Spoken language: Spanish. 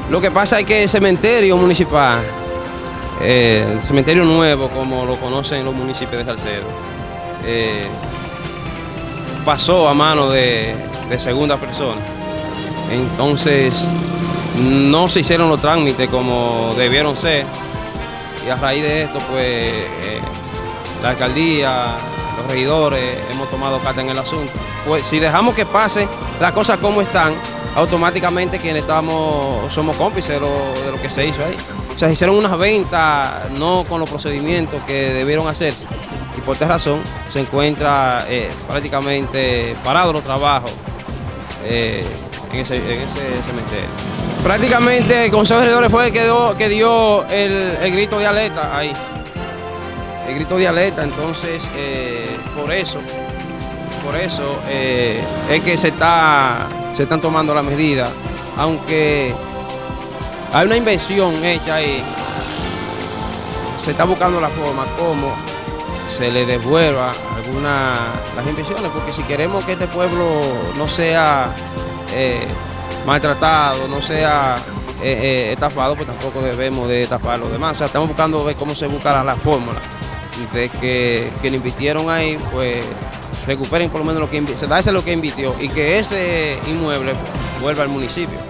Lo que pasa es que el cementerio municipal, el cementerio nuevo, como lo conocen los municipios de Salcedo, pasó a mano de segunda persona. Entonces, no se hicieron los trámites como debieron ser. Y a raíz de esto, pues, la alcaldía, los regidores, hemos tomado carta en el asunto. Pues si dejamos que pase las cosas como están, automáticamente quienes somos cómplices de lo que se hizo ahí. O sea, se hicieron unas ventas no con los procedimientos que debieron hacerse. Y por esta razón se encuentra prácticamente parados los trabajos en ese cementerio. Prácticamente el Consejo de Regidores fue el que dio el grito de alerta ahí. El grito de alerta, entonces por eso es que se están tomando las medidas, aunque hay una inversión hecha ahí, se está buscando la forma como se le devuelva las inversiones, porque si queremos que este pueblo no sea maltratado, no sea estafado, pues tampoco debemos de estafar a los demás. O sea, estamos buscando ver cómo se buscará la fórmula de que le invirtieron ahí, pues recuperen por lo menos lo que invirtió y que ese inmueble vuelva al municipio.